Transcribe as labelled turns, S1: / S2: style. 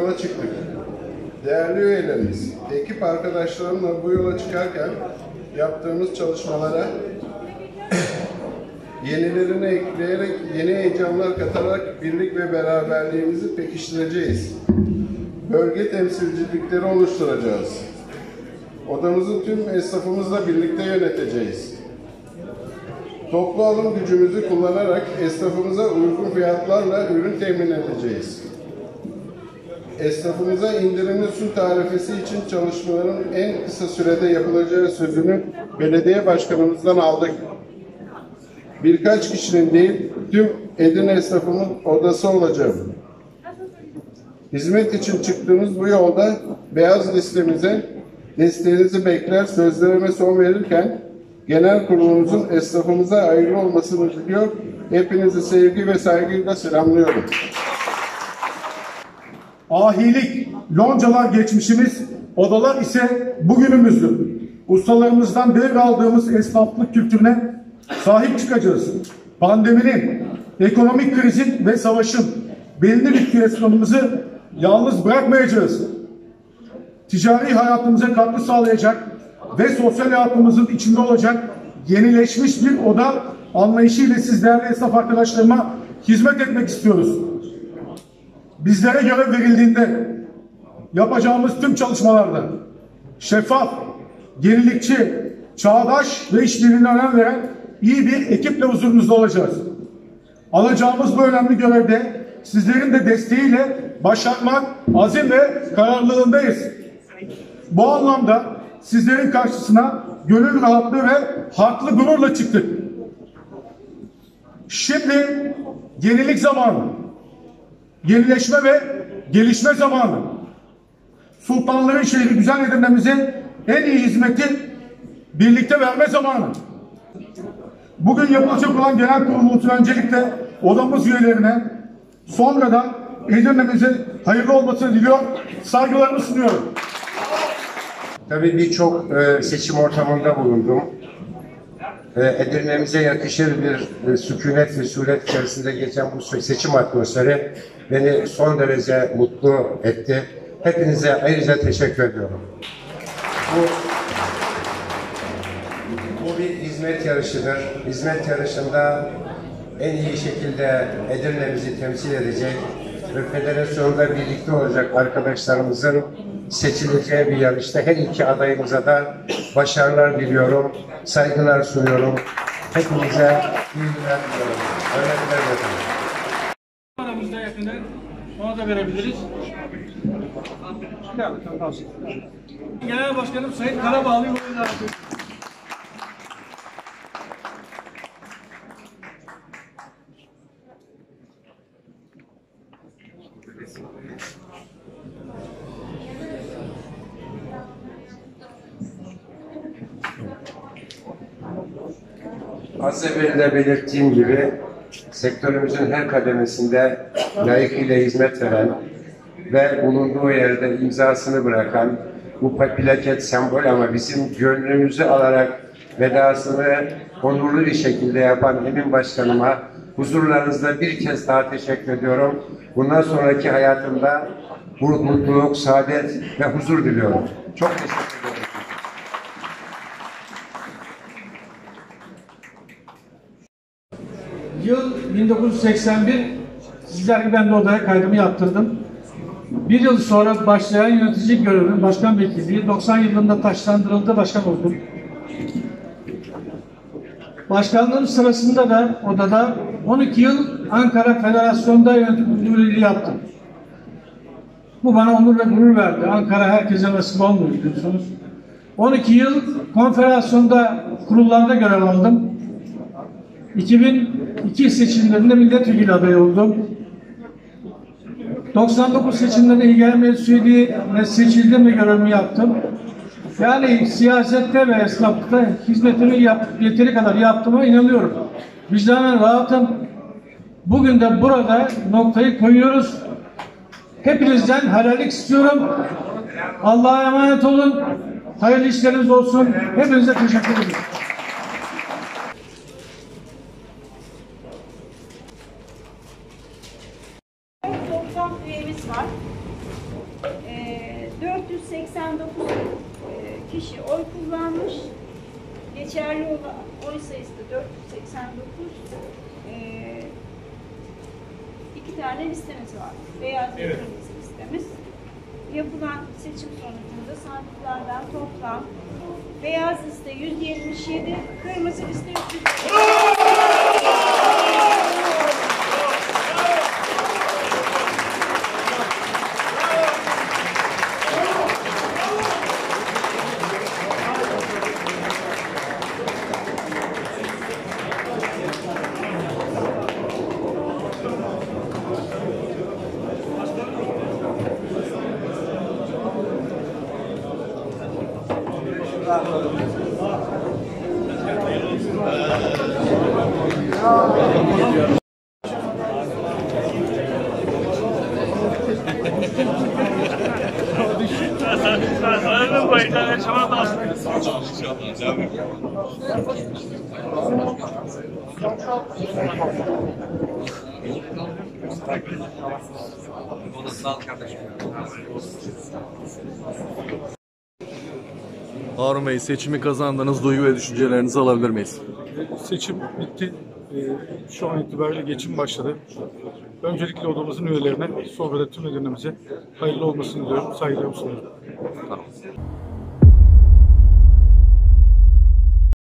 S1: yola çıktık. Değerli üyelerimiz, ekip arkadaşlarımla bu yola çıkarken yaptığımız çalışmalara yenilerini ekleyerek, yeni heyecanlar katarak birlik ve beraberliğimizi pekiştireceğiz. Bölge temsilcilikleri oluşturacağız. Odamızı tüm esnafımızla birlikte yöneteceğiz. Toplu alım gücümüzü kullanarak esnafımıza uygun fiyatlarla ürün temin edeceğiz. Esnafımıza indirimli su tarifesi için çalışmaların en kısa sürede yapılacağı sözünü belediye başkanımızdan aldık. Birkaç kişinin değil, tüm Edirne esnafının odası olacağım. Hizmet için çıktığımız bu yolda beyaz listemize desteğinizi bekler, sözlerime son verirken genel kurulumuzun esnafımıza hayırlı olmasını diliyor. Hepinizi sevgi ve saygıyla selamlıyorum.
S2: Ahilik, loncalar geçmişimiz, odalar ise bugünümüzdür. Ustalarımızdan devraldığımız esnaflık kültürüne sahip çıkacağız. Pandeminin, ekonomik krizin ve savaşın belli bir esnafımızı yalnız bırakmayacağız. Ticari hayatımıza katkı sağlayacak ve sosyal hayatımızın içinde olacak yenileşmiş bir oda anlayışıyla siz değerli esnaf arkadaşlarıma hizmet etmek istiyoruz. Bizlere görev verildiğinde yapacağımız tüm çalışmalarda şeffaf, yenilikçi, çağdaş ve işbirliğine önem veren iyi bir ekiple huzurunuzda olacağız. Alacağımız bu önemli görevde sizlerin de desteğiyle başarmak azim ve kararlılığındayız. Bu anlamda sizlerin karşısına gönül rahatlığı ve haklı gururla çıktık. Şimdi yenilik zamanı, yenileşme ve gelişme zamanı. Sultanların şehri güzel Edirne'mize en iyi hizmeti birlikte verme zamanı. Bugün yapılacak olan genel kurulumuzun öncelikle odamız üyelerine, sonradan Edirne'mize hayırlı olmasını diliyor, saygılarımı sunuyorum.
S3: Tabii birçok seçim ortamında bulundum. Edirne'mize yakışır bir sükunet ve suret içerisinde geçen bu seçim atmosferi beni son derece mutlu etti. Hepinize ayrıca teşekkür ediyorum. Bu bir hizmet yarışıdır. Hizmet yarışında en iyi şekilde Edirne'mizi temsil edecek ve federasyonda birlikte olacak arkadaşlarımızın seçileceği bir yarışta her iki adayımıza da başarılar diliyorum, saygılar sunuyorum. Hepinize iyi günler diliyorum. Öğretmenler efendim.
S4: Aramızda yakını ona da verebiliriz. Genel Başkanım Sayın Karabağlı'yı oyuna alıyor.
S3: Az evvel de belirttiğim gibi sektörümüzün her kademesinde layıkıyla hizmet veren ve bulunduğu yerde imzasını bırakan bu plaket sembol ama bizim gönlümüzü alarak vedasını onurlu bir şekilde yapan Emin Başkanıma huzurlarınızda bir kez daha teşekkür ediyorum. Bundan sonraki hayatımda mutluluk, saadet ve huzur diliyorum. Çok teşekkür ederim.
S4: Yıl 1981, sizler gibi ben de odaya kaydımı yaptırdım. Bir yıl sonra başlayan yönetici görevim, başkan vekilliği 90 yılında taşlandırıldı, başkan oldum. Başkanlığım sırasında da odada 12 yıl Ankara Federasyonu'nda yönetim müdürlüğü yaptım. Bu bana onur ve gurur verdi. Ankara herkese nasip olmuyor biliyorsunuz. 12 yıl konfederasyonda kurullarda görev aldım. 2002 seçimlerinde milletvekili adayı oldum. 99 seçimlerinde İl Genel Meclisi'ne seçildim ve görevimi yaptım. Yani siyasette ve esnaflıkta hizmetimi yeteri kadar yaptığıma inanıyorum. Vicdanen rahatım. Bugün de burada noktayı koyuyoruz. Hepinizden helallik istiyorum. Allah'a emanet olun. Hayırlı işleriniz olsun. Hepinize teşekkür ederim.
S5: Toplam üyemiz var. kişi oy kullanmış. Geçerli olan oy sayısı da 489. 2 tane listemiz var. Beyaz ve kırmızı listemiz. Yapılan seçim sonucunda sandıklardan toplam beyaz liste 177, kırmızı liste 300.
S6: Harun Bey, seçimi kazandınız. Duygu ve düşüncelerinizi alabilir miyiz?
S7: Seçim bitti. Şu an itibariyle geçim başladı. Öncelikle odamızın üyelerine, sonra da tüm edinimize hayırlı olmasını diliyorum. Saygılarımı sunuyorum.
S6: Tamam.